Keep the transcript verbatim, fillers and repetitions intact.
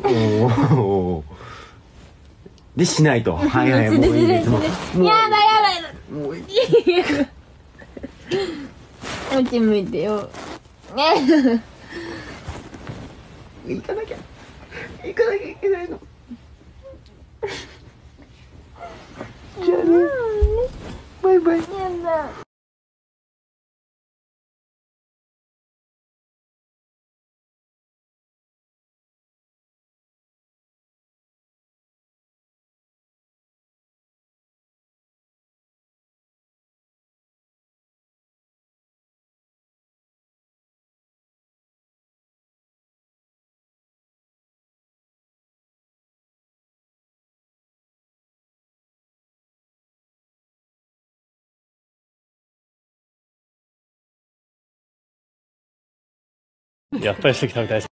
おでしないと。はいはい、もういいです。もうやだやだ。 もういい。 こっち向いてよ。 行かなきゃ行かなきゃいけないの。じゃあね、バイバイ。 やだ。 やっぱりステーキ食べたいです。